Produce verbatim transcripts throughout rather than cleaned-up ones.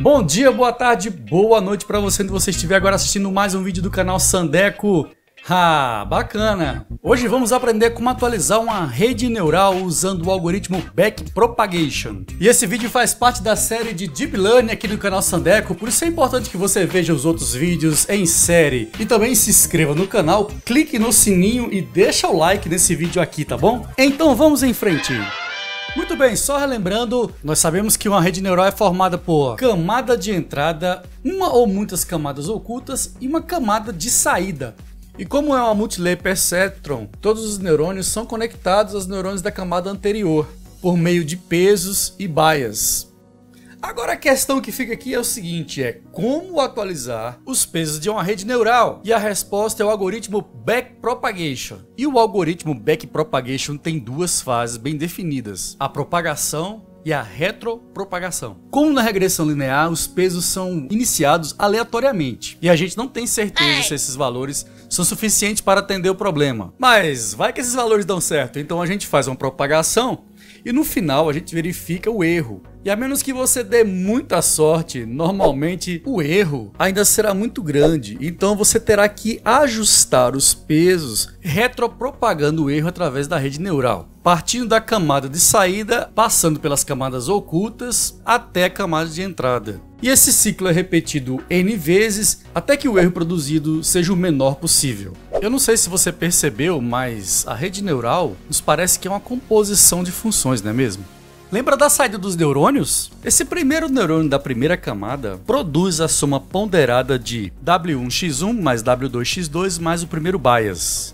Bom dia, boa tarde, boa noite para você onde você estiver agora assistindo mais um vídeo do canal Sandeco. Ah, bacana! Hoje vamos aprender como atualizar uma rede neural usando o algoritmo Backpropagation. E esse vídeo faz parte da série de Deep Learning aqui do canal Sandeco, por isso é importante que você veja os outros vídeos em série. E também se inscreva no canal, clique no sininho e deixa o like nesse vídeo aqui, tá bom? Então vamos em frente! Muito bem, só relembrando, nós sabemos que uma rede neural é formada por camada de entrada, uma ou muitas camadas ocultas e uma camada de saída. E como é uma multilayer perceptron, todos os neurônios são conectados aos neurônios da camada anterior, por meio de pesos e bias. Agora a questão que fica aqui é o seguinte, é como atualizar os pesos de uma rede neural? E a resposta é o algoritmo Backpropagation. E o algoritmo Backpropagation tem duas fases bem definidas, a propagação e a retropropagação. Como na regressão linear, os pesos são iniciados aleatoriamente e a gente não tem certeza se esses valores são suficientes para atender o problema. Mas vai que esses valores dão certo, então a gente faz uma propagação e no final a gente verifica o erro. E a menos que você dê muita sorte, normalmente o erro ainda será muito grande. Então você terá que ajustar os pesos retropropagando o erro através da rede neural, partindo da camada de saída, passando pelas camadas ocultas até a camada de entrada. E esse ciclo é repetido N vezes até que o erro produzido seja o menor possível. Eu não sei se você percebeu, mas a rede neural nos parece que é uma composição de funções, não é mesmo? Lembra da saída dos neurônios? Esse primeiro neurônio da primeira camada produz a soma ponderada de W um x um mais W dois x dois mais o primeiro bias.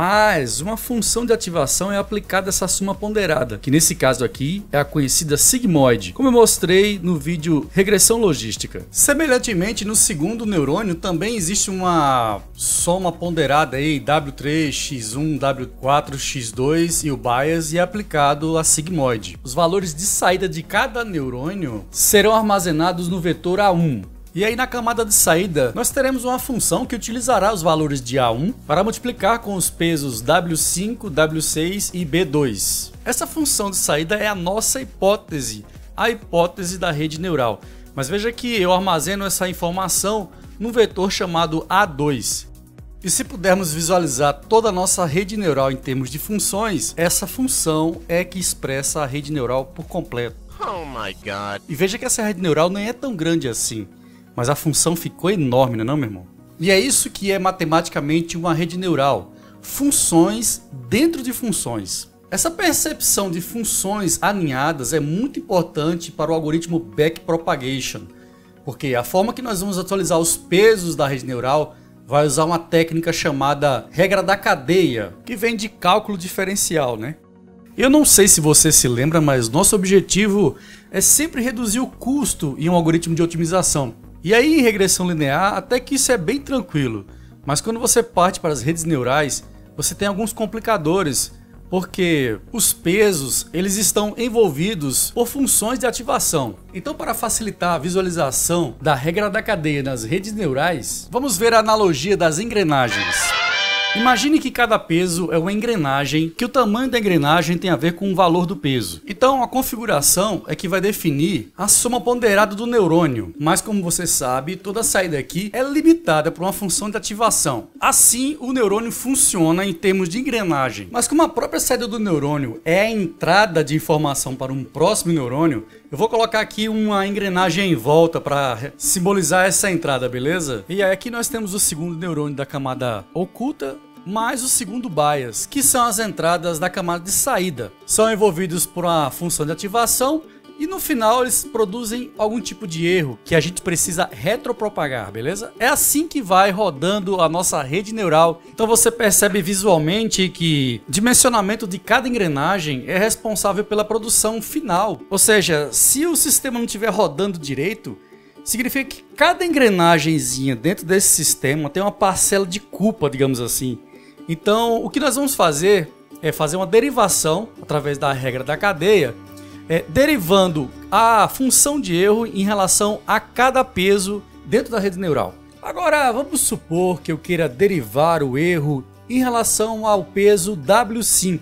Mas uma função de ativação é aplicada a essa soma ponderada, que nesse caso aqui é a conhecida sigmoide, como eu mostrei no vídeo Regressão Logística. Semelhantemente, no segundo neurônio também existe uma soma ponderada aí, W três x um, W quatro x dois e o bias, e é aplicado a sigmoide. Os valores de saída de cada neurônio serão armazenados no vetor A um. E aí na camada de saída nós teremos uma função que utilizará os valores de A um para multiplicar com os pesos W cinco, W seis e B dois. Essa função de saída é a nossa hipótese, a hipótese da rede neural. Mas veja que eu armazeno essa informação num vetor chamado A dois. E se pudermos visualizar toda a nossa rede neural em termos de funções, essa função é que expressa a rede neural por completo. Oh my God. E veja que essa rede neural nem é tão grande assim. Mas a função ficou enorme, não é não, meu irmão? E é isso que é matematicamente uma rede neural. Funções dentro de funções. Essa percepção de funções alinhadas é muito importante para o algoritmo Backpropagation, porque a forma que nós vamos atualizar os pesos da rede neural vai usar uma técnica chamada regra da cadeia, que vem de cálculo diferencial, né? Eu não sei se você se lembra, mas nosso objetivo é sempre reduzir o custo em um algoritmo de otimização. E aí em regressão linear até que isso é bem tranquilo, mas quando você parte para as redes neurais, você tem alguns complicadores, porque os pesos eles estão envolvidos por funções de ativação. Então, para facilitar a visualização da regra da cadeia nas redes neurais, vamos ver a analogia das engrenagens. Imagine que cada peso é uma engrenagem, que o tamanho da engrenagem tem a ver com o valor do peso. Então a configuração é que vai definir a soma ponderada do neurônio. Mas como você sabe, toda saída aqui é limitada por uma função de ativação. Assim o neurônio funciona em termos de engrenagem. Mas como a própria saída do neurônio é a entrada de informação para um próximo neurônio, eu vou colocar aqui uma engrenagem em volta para simbolizar essa entrada, beleza? E aí aqui nós temos o segundo neurônio da camada oculta, mais o segundo bias, que são as entradas da camada de saída. São envolvidos por uma função de ativação e no final eles produzem algum tipo de erro que a gente precisa retropropagar, beleza? É assim que vai rodando a nossa rede neural. Então você percebe visualmente que o dimensionamento de cada engrenagem é responsável pela produção final. Ou seja, se o sistema não estiver rodando direito, significa que cada engrenagemzinha dentro desse sistema tem uma parcela de culpa, digamos assim. Então o que nós vamos fazer é fazer uma derivação através da regra da cadeia, É, derivando a função de erro em relação a cada peso dentro da rede neural. Agora vamos supor que eu queira derivar o erro em relação ao peso W cinco.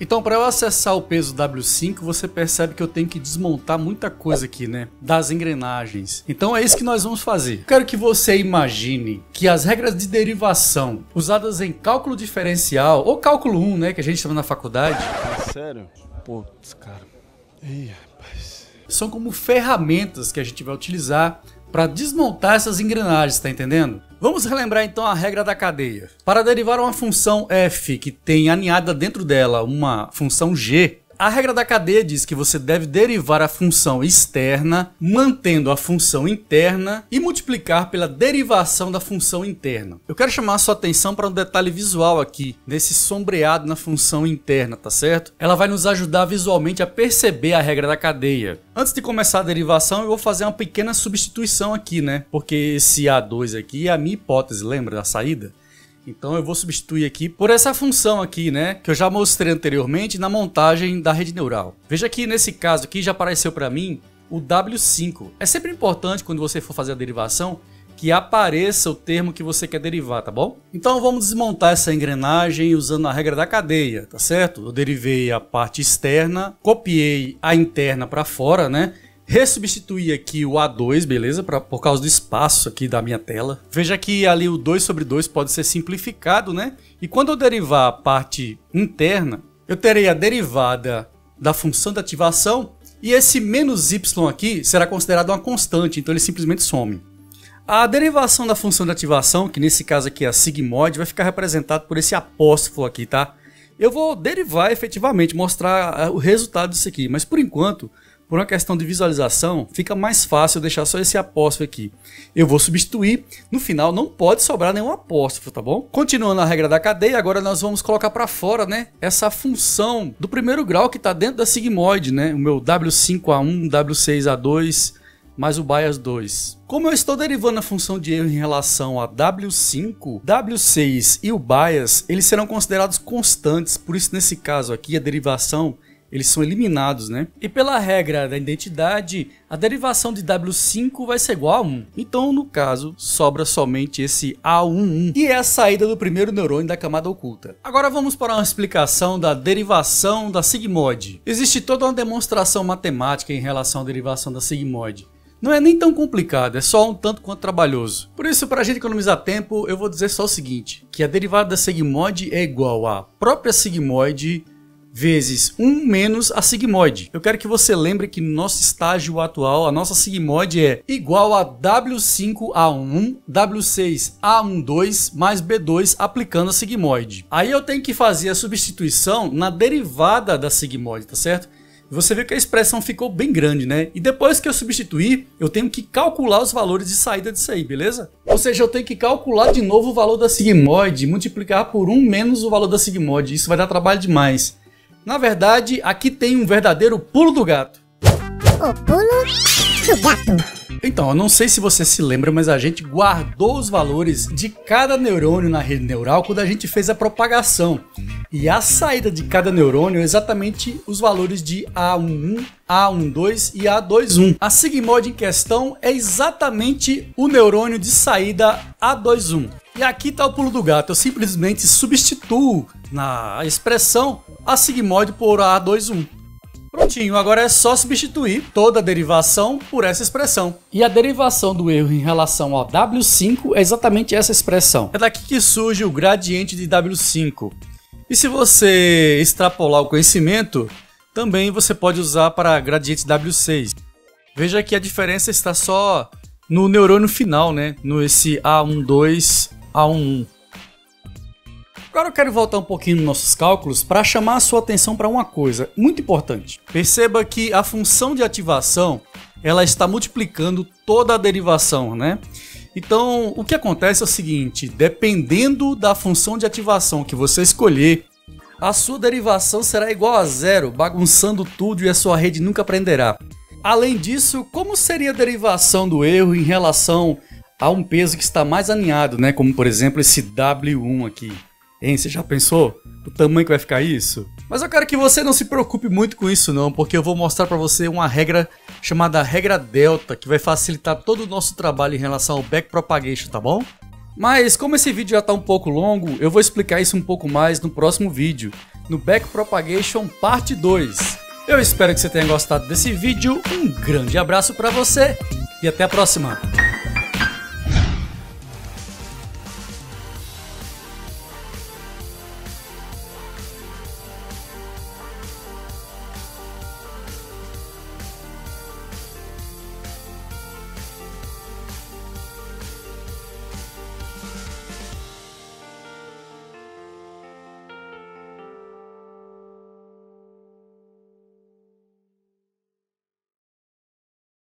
Então, para eu acessar o peso W cinco, você percebe que eu tenho que desmontar muita coisa aqui, né? Das engrenagens. Então é isso que nós vamos fazer. Eu quero que você imagine que as regras de derivação usadas em cálculo diferencial, ou cálculo um, né? Que a gente chama na faculdade. É sério? Putz, cara. Ih, rapaz. São como ferramentas que a gente vai utilizar para desmontar essas engrenagens, tá entendendo? Vamos relembrar então a regra da cadeia. Para derivar uma função f que tem aninhada dentro dela uma função g, a regra da cadeia diz que você deve derivar a função externa mantendo a função interna e multiplicar pela derivação da função interna. Eu quero chamar a sua atenção para um detalhe visual aqui, nesse sombreado na função interna, tá certo? Ela vai nos ajudar visualmente a perceber a regra da cadeia. Antes de começar a derivação, eu vou fazer uma pequena substituição aqui, né? Porque esse A dois aqui é a minha hipótese, lembra da saída? Então eu vou substituir aqui por essa função aqui, né, que eu já mostrei anteriormente na montagem da rede neural. Veja que nesse caso aqui já apareceu para mim o W cinco. É sempre importante quando você for fazer a derivação que apareça o termo que você quer derivar, tá bom? Então vamos desmontar essa engrenagem usando a regra da cadeia, tá certo? Eu derivei a parte externa, copiei a interna para fora, né? Resubstituir aqui o A dois, beleza? Pra, por causa do espaço aqui da minha tela. Veja que ali o dois sobre dois pode ser simplificado, né? E quando eu derivar a parte interna, eu terei a derivada da função de ativação e esse menos y aqui será considerado uma constante, então ele simplesmente some. A derivação da função de ativação, que nesse caso aqui é a sigmoide, vai ficar representado por esse apóstrofo aqui, tá? Eu vou derivar efetivamente, mostrar o resultado disso aqui, mas por enquanto, por uma questão de visualização, fica mais fácil eu deixar só esse apóstrofo aqui. Eu vou substituir, no final não pode sobrar nenhum apóstrofo, tá bom? Continuando a regra da cadeia, agora nós vamos colocar para fora, né, essa função do primeiro grau que está dentro da sigmoide, né, o meu W cinco A um, W seis A dois, mais o bias dois. Como eu estou derivando a função de erro em relação a W cinco, W seis e o bias, eles serão considerados constantes, por isso nesse caso aqui a derivação eles são eliminados, né? E pela regra da identidade, a derivação de W cinco vai ser igual a um. Então, no caso, sobra somente esse A um, um, que é a saída do primeiro neurônio da camada oculta. Agora vamos para uma explicação da derivação da sigmoide. Existe toda uma demonstração matemática em relação à derivação da sigmoide. Não é nem tão complicado, é só um tanto quanto trabalhoso. Por isso, para a gente economizar tempo, eu vou dizer só o seguinte, que a derivada da sigmoide é igual à própria sigmoide vezes um menos a sigmoide. Eu quero que você lembre que no nosso estágio atual, a nossa sigmoide é igual a W cinco A um, W seis A doze mais B dois aplicando a sigmoide. Aí eu tenho que fazer a substituição na derivada da sigmoide, tá certo? Você vê que a expressão ficou bem grande, né? E depois que eu substituir, eu tenho que calcular os valores de saída disso aí, beleza? Ou seja, eu tenho que calcular de novo o valor da sigmoide, multiplicar por um menos o valor da sigmoide. Isso vai dar trabalho demais. Na verdade, aqui tem um verdadeiro pulo do gato. O pulo do gato. Então, eu não sei se você se lembra, mas a gente guardou os valores de cada neurônio na rede neural quando a gente fez a propagação. E a saída de cada neurônio é exatamente os valores de A um, um, A doze e A doze um. A sigmoide em questão é exatamente o neurônio de saída A doze um. E aqui está o pulo do gato, eu simplesmente substituo na expressão a sigmoide por A doze um. Prontinho, agora é só substituir toda a derivação por essa expressão. E a derivação do erro em relação ao W cinco é exatamente essa expressão. É daqui que surge o gradiente de W cinco. E se você extrapolar o conhecimento, também você pode usar para gradiente W seis. Veja que a diferença está só no neurônio final, né? No esse A doze, A um. Agora eu quero voltar um pouquinho nos nossos cálculos para chamar a sua atenção para uma coisa muito importante. Perceba que a função de ativação ela está multiplicando toda a derivação, né? Então o que acontece é o seguinte, dependendo da função de ativação que você escolher, a sua derivação será igual a zero, bagunçando tudo e a sua rede nunca aprenderá. Além disso, como seria a derivação do erro em relação a um peso que está mais alinhado, né? Como por exemplo esse W um aqui. Hein, você já pensou o tamanho que vai ficar isso? Mas eu quero que você não se preocupe muito com isso não, porque eu vou mostrar para você uma regra chamada regra delta, que vai facilitar todo o nosso trabalho em relação ao backpropagation, tá bom? Mas como esse vídeo já está um pouco longo, eu vou explicar isso um pouco mais no próximo vídeo. no Backpropagation parte dois. Eu espero que você tenha gostado desse vídeo, um grande abraço para você e até a próxima!